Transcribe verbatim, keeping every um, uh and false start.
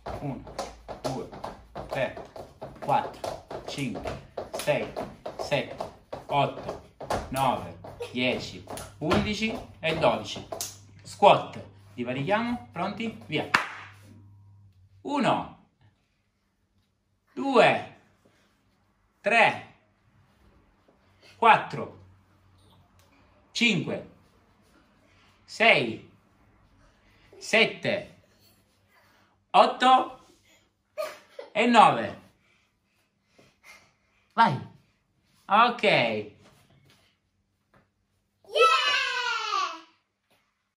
uno, due, tre, quattro, cinque, sei, sette, otto, nove, dieci, undici e dodici. Squat. Divarichiamo, pronti? Via. uno, due, tre, quattro, cinque, sei, sette, otto e nove. Vai. Ok.